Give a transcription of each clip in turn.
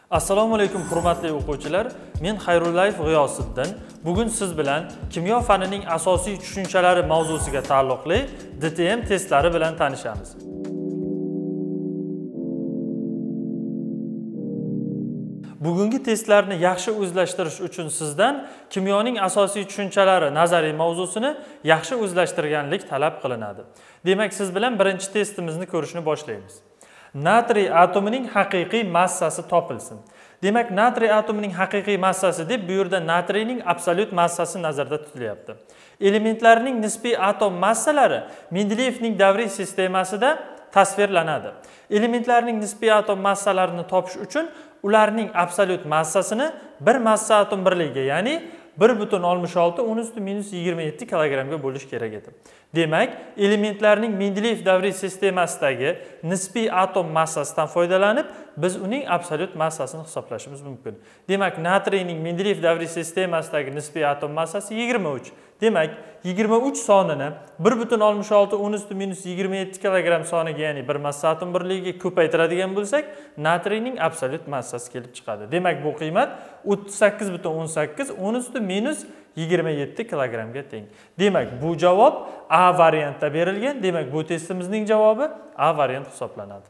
Assalomu alaykum hurmatli o'quvchilar. Men Xayrullayev G'iyosiddin. Bugun siz bilan kimyo fanining asosiy tushunchalari mavzusiga taalluqli DTM testlari bilan tanishamiz. Bugungi testlarni yaxshi o'zlashtirish uchun sizdan kimyoning asosiy tushunchalari nazariy mavzusini yaxshi o'zlashtirganlik talab qilinadi. Demak, siz bilan birinchi testimizni ko'rishni boshlaymiz. Natriy atomining haqiqiy massasi topilsin. Demak, natriy atomining haqiqiy massasi deb bu yerda natriyning absolyut massasi nazarda tutilyapti. Elementlarning nisbiy atom massalari Mendeleyevning davriy sistemasida tasvirlanadi. Elementlarning nisbiy atom massalarini topish uchun ularning absolyut massasini bir massa atom birligiga, ya'ni 1,66 kg ga bo'lish kerak edi. Demak, elementlarning Mendeleyev davriy sistemasidagi nisbiy atom massasidan foydalanib, biz uning absolyut massasini hisoblashimiz mumkin. Demak, natriyning Mendeleyev davriy sistemasidagi nisbiy atom massasi 23. Demak, 23 sonini 1,66 kg soniga, ya'ni bir massa atom birligiga ko'paytiradigan bo'lsak, natriyning absolyut massasi kelib chiqadi. Demak, bu qiymat 38,18 27 kg ga teng. Demak, bu javob A variantda berilgan. Demak, bu testimizning javobi A variant hisoblanadi.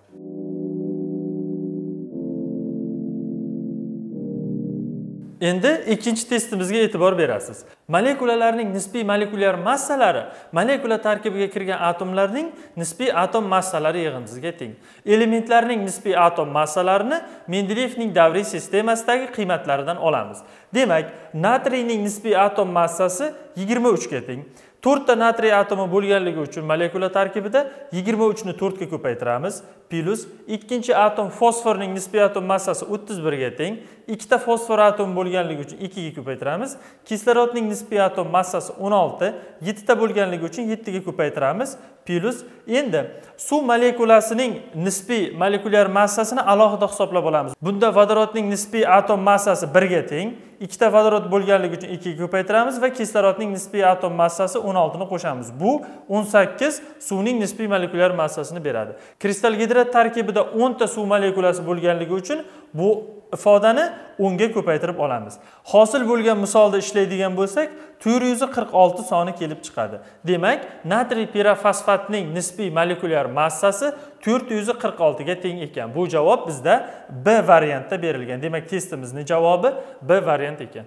Endi ikkinchi testimizga e'tibor berasiz. Molekulalarning nisbiy molekulyar massalari molekula tarkibiga kirgan atomlarning nisbiy atom massalari yig'indisiga teng. Elementlarning nisbiy atom massalarini Mendeleyevning davriy sistemasidagi qiymatlaridan olamiz. Demak, natriyning nisbiy atom massasi 23 ga teng. 4 ta natriy atomi bo'lganligi uchun molekula tarkibida 23 ni 4 ga ko'paytiramiz. Plus ikkinchi atom fosforning nisbiy atom massasi 31 ga teng. 2 ta fosfor atomi bo'lganligi uchun 2 ga ko'paytiramiz. Kislorodning nisbiy atom massasi 16, 7 ta bo'lganligi uchun 7 ga ko'paytiramiz. Plus endi suv molekulasining nisbiy molekulyar massasini alohida hisoblab olamiz. Bunda vodorodning nisbiy atom massasi 1 ga teng. 2 ta vodorod bo'lganligi uchun 2 ga ko'paytiramiz va kislorodning nisbiy atom massasi 16 ni qo'shamiz. Bu 18 suvning nisbiy molekulyar massasini beradi. Kristal gidrat tarkibida 10 ta suv molekulasi bo'lganligi uchun bu ifodani 10 ga ko'paytirib olamiz. Hosil bo'lgan misolda ishlaydigan bo'lsak, 446 soni kelib chiqadi. Demak, natriy pirofosfatning nisbiy molekulyar massasi 446 ga teng ekan. Bu javob bizda B variantda berilgan. Demak, testimizning javobi B variant ekan.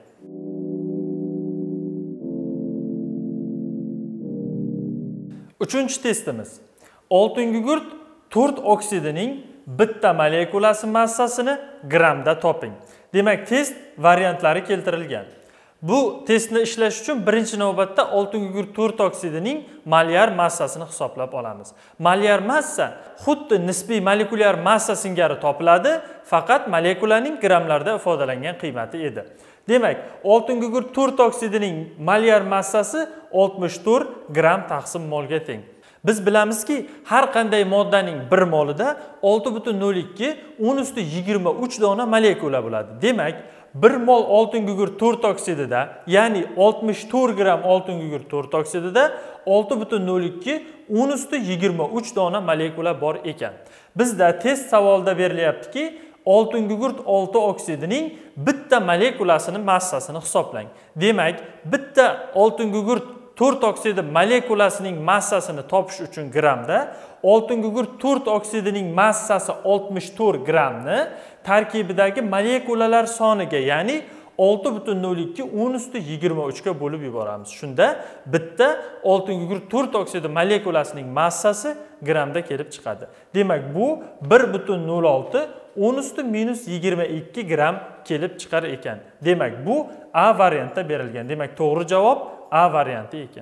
Uchinchi testimiz. Oltin gugurt 4 oksidining bitta molekulasi massasini grammda toping. Demak, test variantlari keltirilgan. Bu testni ishlash uchun birinchi navbatda oltin gugurt 4 oksidining molyar massasini hisoblab olamiz. Molyar massa xuddi nisbiy molekulyar massa singari topiladi, faqat molekulaning grammlarda ifodalangan qiymati edi. Demak, oltin gugurt 4 oksidining molyar massasi 64 gram taqsim molga teng. Biz bilamizki, har qanday moddaning 1 molida 6,02 10⁻23 dona molekula bo'ladi. Demak, 1 mol oltin gugurt 4 oksidida, ya'ni 64 gram oltin gugurt 4 oksidida 6,02 10⁻23 dona molekula bor ekan. Bizda test savolida berilyaptiki, oltin gugurt 6 oksidining bitta molekulasini massasini hisoblang. Demak, bitta oltin gugurt 4 oksidi molekulasining massasini topish uchun grammda, oltin gugurt 4 oksidining massasi 64 gramni tarkibidagi molekulalar soniga, ya'ni 6,02 10⁻23 ga bo'lib yuboramiz. Shunda bitta oltin gugurt 4 oksidi molekulasining massasi grammda kelib chiqadi. Demak, bu 1,06 10⁻22 gram kelib chiqar ekan. Demak, bu A variantda berilgan. Demak, to'g'ri javob A varianti ekan.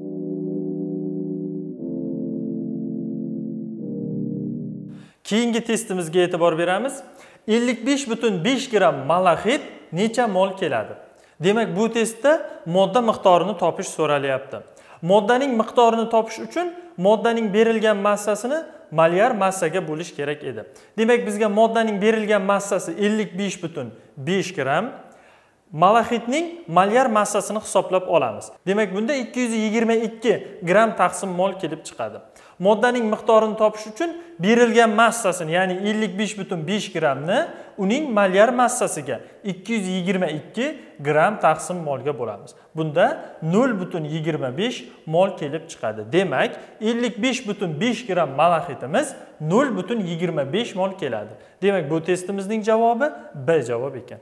Keyingi testimizga e'tibor beramiz. 55,5 gram malaxit necha mol keladi? Demak, bu testda modda miqdorini topish so'ralyapti. Moddaning miqdorini topish uchun moddaning berilgan massasini molyar massaga bo'lish kerak edi. Demak, bizga moddaning berilgan massasi 55,5 gram. malaxitning molyar massasini hisoblab olamiz. Demak, bunda 222 gram taqsim mol kelib chiqadi. Moddaning miqdorini topish uchun berilgan massasini, ya'ni 55,5 gramni uning molyar massasiga 222 gram taqsim molga bo'lamiz. Bunda 0,25 mol kelib chiqadi. Demak, 55,5 gram malaxitimiz 0,25 mol keladi. Demak, bu testimizning javobi B javob ekan.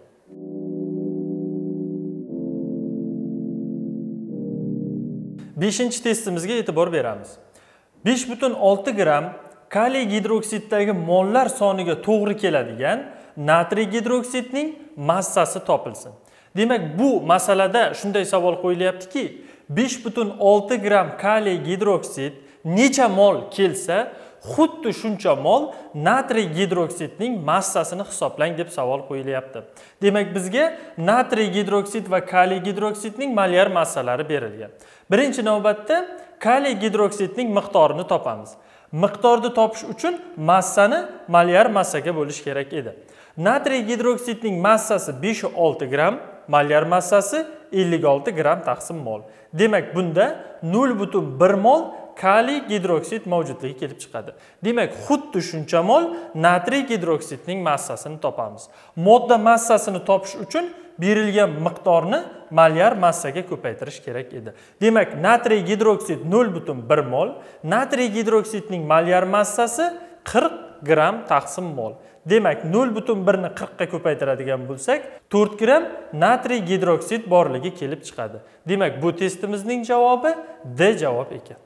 5-chi testimizga e'tibor beramiz. 5,6 gram kaliy gidroksiddagi mollar soniga to'g'ri keladigan natriy gidroksidning massasi topilsin. Demak, bu masalada shunday savol qo'yilyaptiki, 5,6 gram kaliy gidroksid necha mol kelsa, xuddi shuncha mol natriy gidroksidning massasini hisoblang deb savol qo'yilyapti. Demak, bizga natriy gidroksid va kaliy gidroksidning molyar massalari berilgan. Birinchi navbatda kaliy gidroksidning miqdorini topamiz. Miqdorni topish uchun massani molyar massaga bo'lish kerak edi. Natriy gidroksidning massasi 5,6 gram, molyar massasi 56 gram taqsim mol. Demak, bunda 0,1 mol kaliy gidroksid mavjudligi kelib chiqadi. Demak, xuddi shuncha mol natriy gidroksidning massasini topamiz. Modda massasini topish uchun berilgan miqdorni molyar massaga ko'paytirish kerak edi. Demak, natriy gidroksid 0,1 mol, natriy gidroksidning molyar massasi 40 gram taqsim mol. Demak, 0,1 ni 40 ga ko'paytiradigan bo'lsak, 4 gram natriy gidroksid borligi kelib chiqadi. Demak, bu testimizning javobi D javob ekan.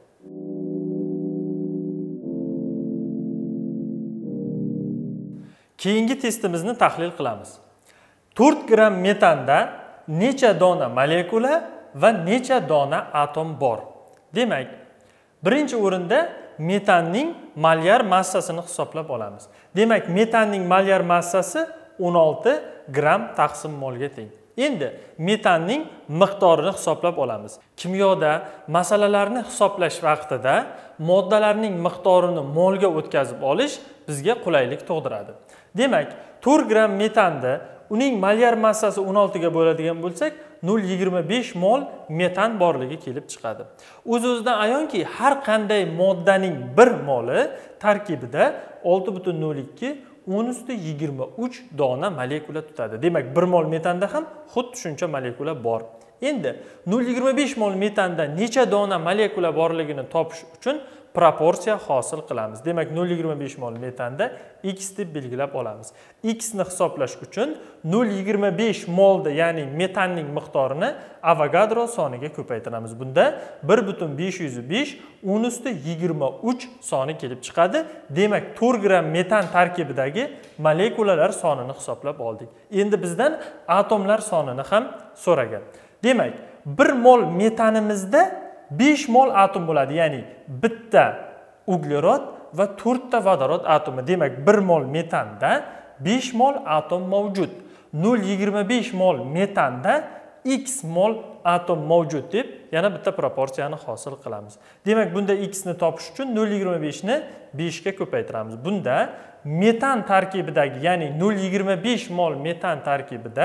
Keyingi testimizni tahlil qilamiz. 4 gram metanda necha dona molekula va necha dona atom bor? Demak, birinchi o'rinda metanning molyar massasini hisoblab olamiz. Demak, metanning molyar massasi 16 gram taqsim molga teng. Endi metanning miqdorini hisoblab olamiz. Kimyoda masalalarni hisoblash vaqtida moddalarning miqdorini molga o'tkazib olish bizga qulaylik tug'diradi. Demak, 4 gram metanda uning molyar massasi 16 ga bo'ladigan bo'lsak, 0,25 mol metan borligi kelib chiqadi. O'z-o'zidan ayonki, har qanday moddaning 1 moli tarkibida 6,02 10⁻23 dona molekula tutadi. Demak, 1 mol metanda ham xuddi shuncha molekula bor. Endi 0,25 mol metanda necha dona molekula borligini topish uchun proporsiya hosil qilamiz. Demak, 0,25 mol metanda x deb belgilab olamiz. X ni hisoblash uchun 0,25 molda, ya'ni metanning miqdorini Avogadro soniga ko'paytiramiz. Bunda 1,505 10⁻23 soni kelib chiqadi. Demak, 4 gram metan tarkibidagi molekulalar sonini hisoblab oldik. Endi bizdan atomlar sonini ham so'ragan. Demak, 1 mol metanimizda 5 mol atom bo'ladi, ya'ni bitta uglerod va 4 ta vodorod atomi. Demak, 1 mol metanda 5 mol atom mavjud. 0,25 mol metanda x mol atom mavjud deb yana bitta proporsiyani hosil qilamiz. Demak, bunda x ni topish uchun 0,25 ni 5 ga ko'paytiramiz. Bunda metan tarkibidagi, ya'ni 0,25 mol metan tarkibida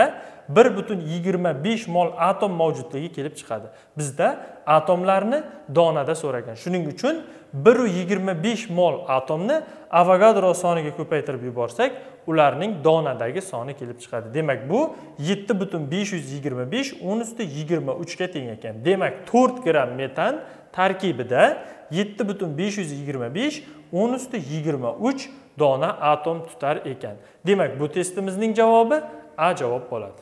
1,25 mol atom mavjudligi kelib chiqadi. Bizda atomlarni donada so'ragan. Shuning uchun 1,25 mol atomni Avogadro soniga ko'paytirib yuborsak, ularning donadagi soni kelib chiqadi. Demak, bu 7,525 10⁻23 ga teng ekan. Demak, 4 gram metan tarkibida 7,525 10⁻23 dona atom tutar ekan. Demak, bu testimizning javobi A javob bo'ladi.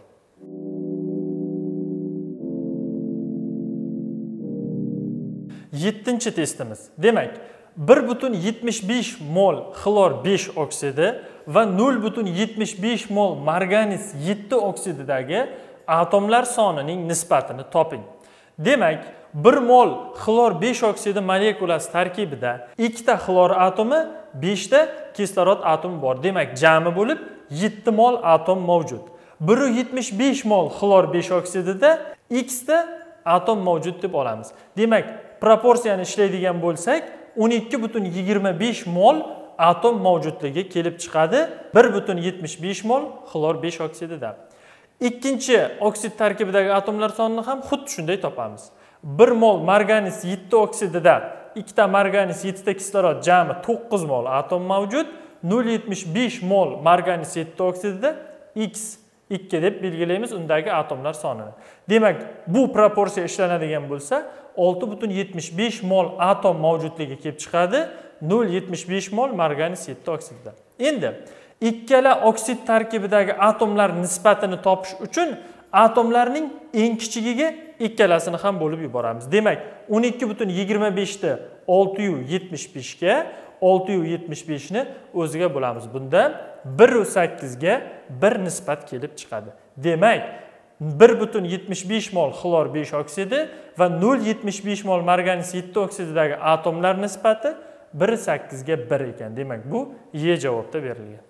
7-chi testimiz. Demak, 1,75 mol xlor 5 oksidi va 0,75 mol marganiz 7 oksididagi atomlar sonining nisbatini toping. Demak, 1 mol xlor 5 oksidi molekulasi tarkibida 2 ta xlor atomi, 5 ta kislorod atomi bor. Demak, jami bo'lib 7 mol atom mavjud. 1,75 mol xlor 5 oksidida x ta atom mavjud deb olamiz. Demak, proporsiyani ishlaydigan bo'lsak, 12,25 mol atom mavjudligi kelib chiqadi 1,75 mol xlor 5 oksidida. Ikkinchi oksid tarkibidagi atomlar sonini ham xuddi shunday topamiz. 1 mol marganis 7 oksidida 2 ta marganis 7 ta kislorod jami 9 mol atom mavjud. 0,75 mol marganis 7 oksidida X2 deb belgilaymiz undagi atomlar sonini. Demak, bu proporsiya ishlanadigan bo'lsa, 6,75 mol atom mavjudligi kelib chiqadi 0,75 mol marganis 7 oksidida. Endi ikkala oksid tarkibidagi atomlar nisbatini topish uchun atomlarning eng kichigiga ikkalasini ham bo'lib yuboramiz. Demak, 12,25 ni 675 ga 675 ni o'ziga bo'lamiz. Bunda 1,8 ga 1 nisbat kelib chiqadi. Demak, 1,75 mol xlor 5 oksidi va 0,75 mol marganis 7 oksididagi atomlar nisbati 1,8 ga 1 ekan. Demak, bu Y javobda berilgan.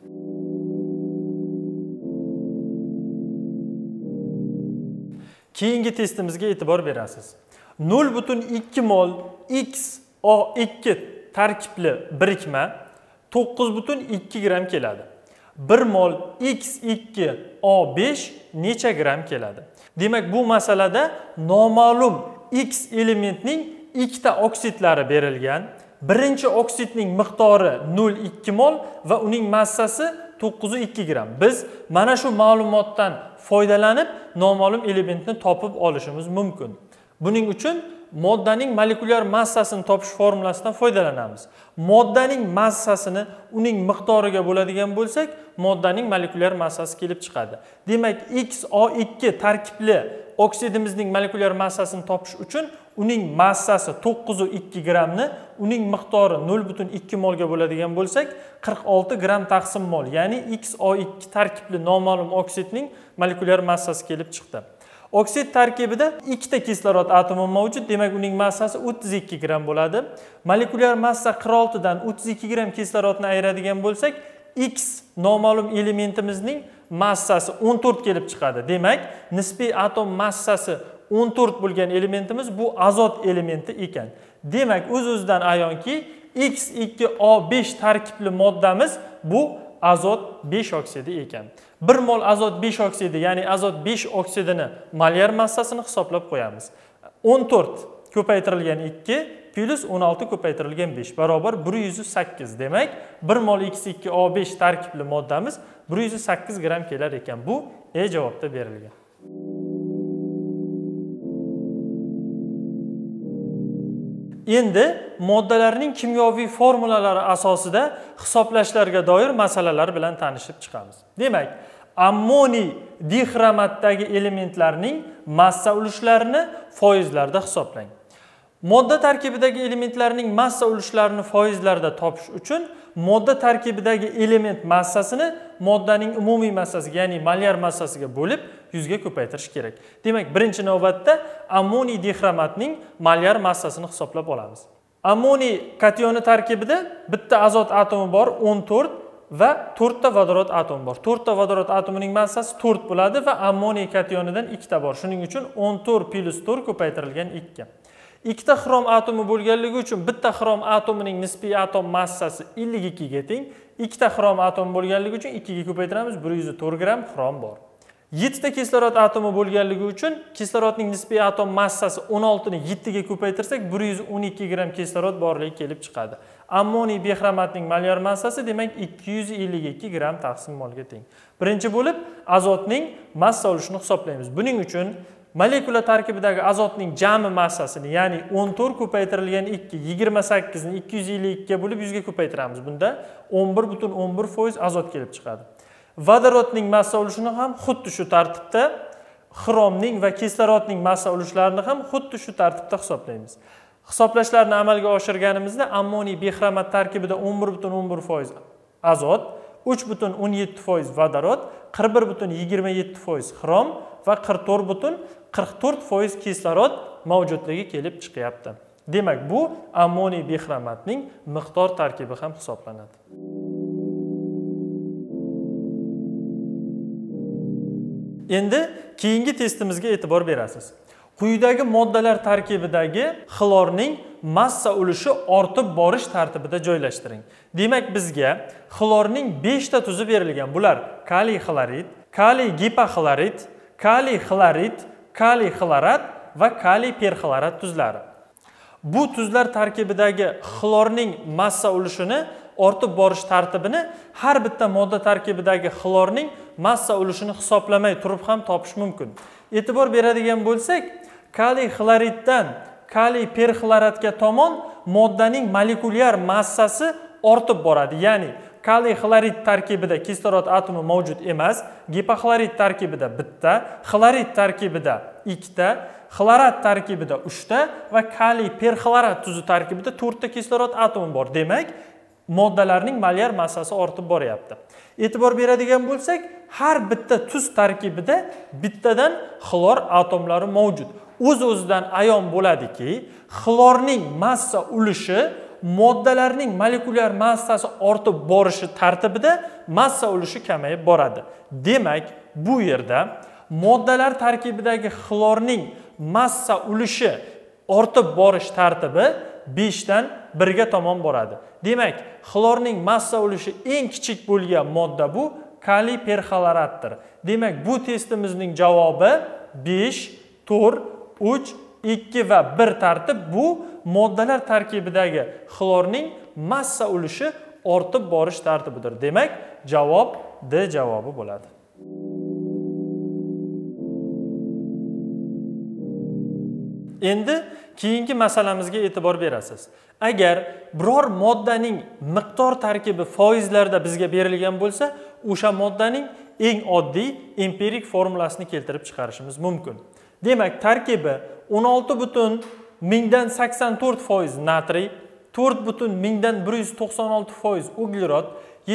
Keyingi testimizga e'tibor berasiz. 0,2 mol XO2 tarkibli birikma 9,2 gram keladi. 1 mol X2O5 necha gram keladi? Demak, bu masalada noma'lum X elementning ikkita oksidlari berilgan. Birinchi oksidning miqdori 0,2 mol va uning massasi 9,2 gram. Biz mana shu ma'lumotdan foydalanib noma'lum elementni topib olishimiz mumkin. Buning uchun moddaning molekulyar massasini topish formulasidan foydalanamiz. Moddaning massasini uning miqdoriga bo'ladigan bo'lsak, moddaning molekulyar massasi kelib chiqadi. Demak, XO2 tarkibli oksidimizning molekulyar massasini topish uchun uning massasi 9,2 gramni uning miqdori 0,2 molga bo'ladigan bo'lsak, 46 gram taqsim mol, ya'ni XO2 tarkibli noma'lum oksidning molekulyar massasi kelib chiqdi. Oksid tarkibida ikkita kislorod atomi mavjud, demak uning massasi 32 gram bo'ladi. Molekulyar massa 46 dan 32 gram kislorodni ayiradigan bo'lsak, X noma'lum elementimizning massasi 14 kelib chiqadi. Demak, nisbiy atom massasi 14 bo'lgan elementimiz bu azot elementi ekan. Demak, o'z-o'zidan ayonki, X2O5 tarkibli moddamiz bu azot 5 oksidi ekan. 1 mol azot 5 oksidi, ya'ni azot 5 oksidini molyar massasini hisoblab qo'yamiz. 14 ko'paytirilgan 2 plus 16 ko'paytirilgan 5 barobar 108. Demak, 1 mol X2O5 tarkibli moddamiz 108 gram kelar ekan. Bu E javobda berilgan. Endi moddalarning kimyoviy formulalari asosida hisoblashlarga doir masalalar bilan tanishib chiqamiz. Demak, ammoniy dixromatdagi elementlarning massa ulushlarini foizlarda hisoblang. Modda tarkibidagi elementlarning massa ulushlarini foizlarda topish uchun modda tarkibidagi element massasini moddaning umumiy massasiga, ya'ni molyar massasiga bo'lib 100 ga ko'paytirish kerak. Demak, birinchi navbatda ammoniy dixromatning molyar massasini hisoblab olamiz. Ammoniy kationi tarkibida bitta azot atomi bor 14 va 4 ta vodorod atomi bor. 4 ta vodorod atomining massasi 4 bo'ladi va ammoniy kationidan 2 ta bor. Shuning uchun 14 plus 4 ko'paytirilgan 2. Ikkita xrom atomi bo'lganligi uchun bitta xrom atomining nisbiy atom massasi 52 ga teng. Ikkita xrom atomi bo'lganligi uchun 2 ga ko'paytiramiz, 104 gram xrom bor. 7 ta kislorod atomi bo'lganligi uchun kislorodning nisbiy atom massasi 16 ni 7 ga ko'paytirsak 112 gram kislorod borligi kelib chiqadi. Ammoniy bixromatning molyar massasi demak 252 gram taqsim molga teng. Birinchi bo'lib azotning massa ulushini hisoblaymiz. Buning uchun molekula tarkibidagi azotning jami massasini, ya'ni 14 ko'paytirilgan 2 28 ni 252 ga bo'lib 100 ga ko'paytiramiz. Bunda 11,11% azot kelib chiqadi. Vodorodning massa ulushini ham xuddi shu tartibda, xromning va kislorodning massa ulushlarini ham xuddi shu tartibda hisoblaymiz. Hisoblashlarni amalga oshirganimizda ammoniy bixromat tarkibida 11,11% azot, 3,17% vodorod, 41,27% xrom va 44,44% kislorod mavjudligi kelib chiqyapti. Demak, bu ammoniy bixromatning miqdor tarkibi ham hisoblanadi. Endi keyingi testimizga e'tibor berasiz. Quyidagi moddalar tarkibidagi xlorning massa ulushi ortib borish tartibida joylashtiring. Demak, bizga xlorning 5 ta tuzi berilgan. Bular kaliy xlorid, kaliy gipoxlorid, kaliy xlorid, kaliy xlorat va kaliy perxlorat tuzlari. Bu tuzlar tarkibidagi xlorning massa ulushini ortib borish tartibini har bitta modda tarkibidagi xlorning massa ulushini hisoblamay turib ham topish mumkin. E'tibor beradigan bo'lsak, kaliy xloriddan kaliy perxloratga tomon moddaning molekulyar massasi ortib boradi. Ya'ni kaliy xlorid tarkibida kislorod atomi mavjud emas, gipoxlorid tarkibida bitta, xlorid tarkibida ikkita, xlorat tarkibida 3 ta va kaliy perxlorat tuzi tarkibida 4 ta kislorod atomi bor. Demak, moddalarning molyar massasi ortib boryapti. E'tibor beradigan bo'lsak, har bitta tuz tarkibida bittadan xlor atomlari mavjud. O'z-o'zidan ayon bo'ladiki, xlorning massa ulushi moddalarning molekulyar massasi ortib borishi tartibida massa ulushi kamayib boradi. Demak, bu yerda moddalar tarkibidagi xlorning massa ulushi ortib borish tartibi 5 dan 1 ga tomon boradi. Demak, xlorning massa ulushi eng kichik bo'lgan modda bu kaliy perxloratdir. Demak, bu testimizning javobi 5, 4, 3, 2 va 1 tartib bu moddalar tarkibidagi xlorning massa ulushi ortib borish tartibidir. Demak, javob D javobi bo'ladi. Endi keyingi masalamizga e'tibor berasiz. Agar biror moddaning miqdor tarkibi foizlarda bizga berilgan bo'lsa, o'sha moddaning eng oddiy empirik formulasini keltirib chiqarishimiz mumkin. Demak, tarkibi 16,1084% natriy, 4,196% uglerod,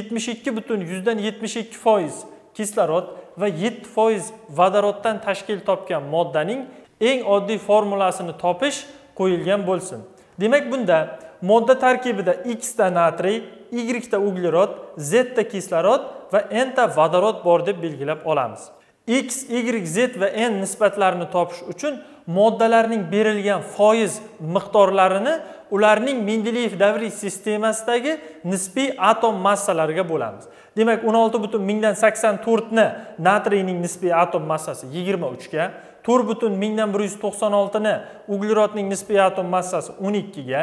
72,72% kislorod va 7% vodoroddan tashkil topgan moddaning eng oddiy formulasini topish qo'yilgan bo'lsin. Demak, bunda modda tarkibida X ta natriy, Y ta uglerod, Z ta kislorod va N ta vodorod bor deb belgilab olamiz. X, Y, Z va N nisbatlarini topish uchun moddalarning berilgan foiz miqdorlarini ularning Mendeleyev davriy sistemasidagi nisbiy atom massalariga bo'lamiz. Demak, 16,1084 ni natriyning nisbiy atom massasi 23 ga, 4,196 ni uglerodning nisbiy atom massasi 12 ga,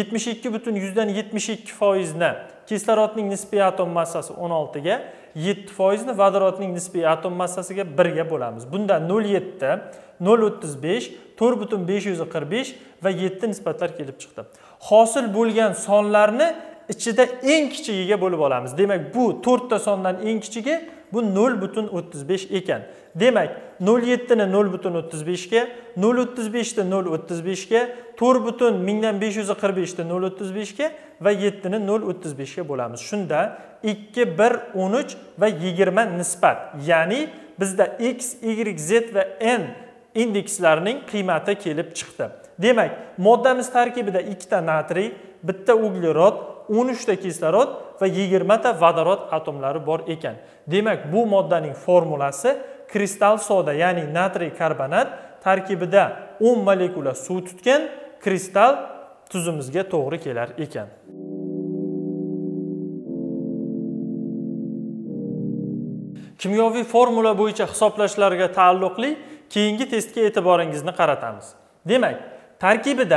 72,72% ni kislorodning nisbiy atom massasi 16 ga, 7% ni vodorodning nisbiy atom massasiga 1 ga bo'lamiz. Bunda 0,7, 0,35, 4,545 va 7 nisbatlar kelib chiqdi. Hosil bo'lgan sonlarni ichida eng kichigiga bo'lib olamiz. Demak, bu 4 ta sondan eng kichigi bu 0,35 ekan. Demak, 0,7 ni 0,35 ga, 0,35 ni 0,35 ga, 4,545 ni 0,35 ga va 7 ni 0,35 ga bo'lamiz. Shunda 2, 1, 13 va 20 nisbat. Ya'ni bizda X, Y, Z va N indekslarining qiymati kelib chiqdi. Demak, moddamiz tarkibida 2 ta natriy, bitta uglerod, 13 ta kislorod va 20 ta vodorod atomlari bor ekan. Demak, bu moddaning formulasi kristal soda, ya'ni natriy karbonat tarkibida 10 molekula suv tutgan kristal tuzimizga to'g'ri kelar ekan. Kimyoviy formula bo'yicha hisoblashlarga taalluqli keyingi testga e'tiboringizni qaratamiz. Demak, tarkibida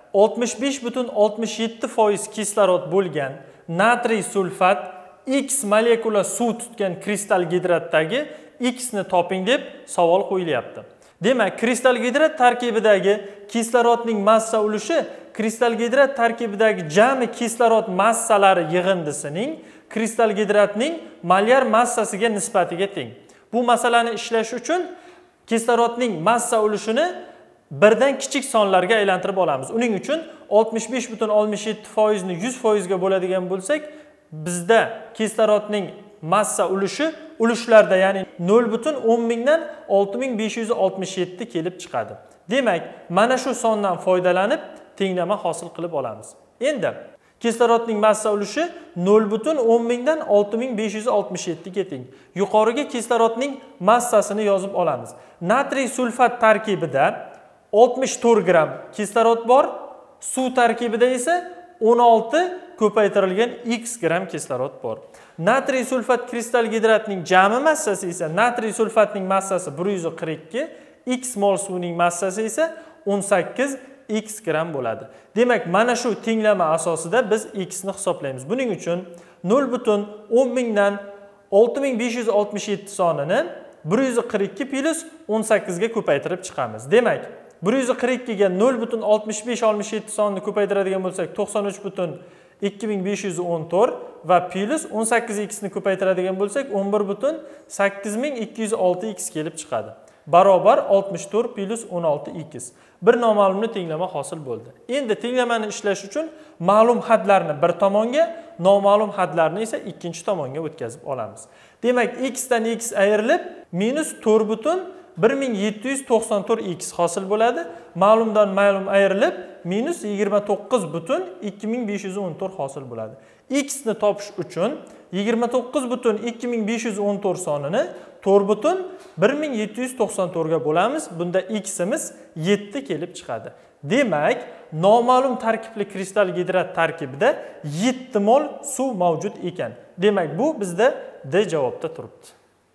65,67% kislorod bo'lgan natriy sulfat X molekula suv tutgan kristal gidratdagi X ni toping deb savol qo'yilyapti. Demak, kristal gidrat tarkibidagi kislorodning massa ulushi kristal gidrat tarkibidagi jami kislorod massalari yig'indisining kristal gidratning molyar massasiga nisbatiga teng. Bu masalani ishlash uchun kislorodning massa ulushini birdan kichik sonlarga aylantirib olamiz. Uning uchun 65,67% ni 100% ga bo'ladigan bo'lsak, bizda kislorodning massa ulushi ulushlarda, ya'ni 0,10 mingdan 6567 kelib chiqadi. Demak, mana shu sondan foydalanib tenglama hosil qilib olamiz. Endi kislorodning massa ulushi 0,10 mingdan 6567 ga teng. Yuqoriga kislorodning massasini yozib olamiz. Natriy sulfat tarkibida 64 gram kislorod bor, suv tarkibida esa 16 ko'paytirilgan x gram kislorod bor. Natriy sulfat kristal gidratining jami massasi esa natriy sulfatning massasi 142, x mol suvning massasi esa 18 x gram bo'ladi. Demak, mana shu tenglama asosida biz x ni hisoblaymiz. Buning uchun 0.10 mingdan 6567 sonini 142 plus 18 ga ko'paytirib chiqamiz. Demak, 142 ga 0.6567 sonni ko'paytiradigan bo'lsak 93.2514 va plus 18x ni ko'paytiradigan bo'lsak 11.8206x kelib chiqadi. Barobar 64 plus 16x. Bir noma'lumni tenglama hosil bo'ldi. Endi tenglamani ishlash uchun ma'lum hadlarni bir tomonga, noma'lum hadlarni esa ikkinchi tomonga o'tkazib olamiz. Demak, x dan x ayrilib minus 4.1794x hosil bo'ladi. Ma'lumdan ma'lum ayrilib minus 29.2514 hosil bo'ladi. X ni topish uchun 29.2514 sonini 4.1794 ga bo'lamiz. Bunda x imiz 7 kelib chiqadi. Demak, noma'lum tarkibli kristal gidrat tarkibida 7 mol suv mavjud ekan. Demak, bu bizda D javobda turibdi.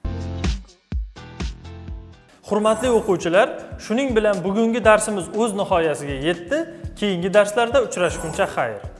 Hurmatli o'quvchilar, shuning bilan bugungi darsimiz o'z nihoyasiga yetdi. Keyingi darslarda uchrashguncha xayr.